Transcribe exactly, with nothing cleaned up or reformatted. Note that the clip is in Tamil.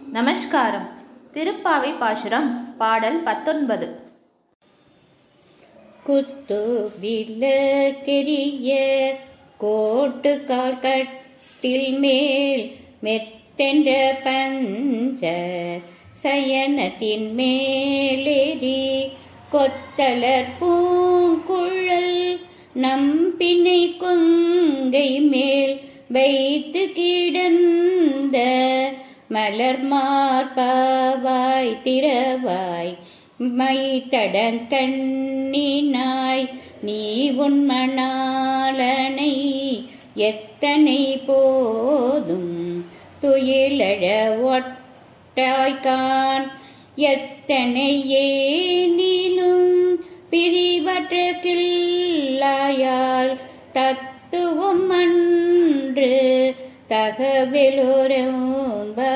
நமஸ்காரம். திருப்பாவை பாசுரம் பாடல் பத்தொன்பது. குத்து விளக்கெரிய கோட்டு கால் கட்டில் மேல் மெத்தென்ற பஞ்ச சயனத்தின் மேலேறி கொத்தலர் பூங்குழல் நம்பினை கொங்கை மேல் வைத்து கிடந்த மலர் மார்பாவாய் திரவாய் மைத்தடங்கண்ணினாய் நீ உன் மணாளனை எத்தனை போதும் துயிலழ ஒட்டாய்கான் எத்தனை ஏனினும் பிரிவற்ற கில்லாயால் தத்துவம் அன்று தகவலோரம்ப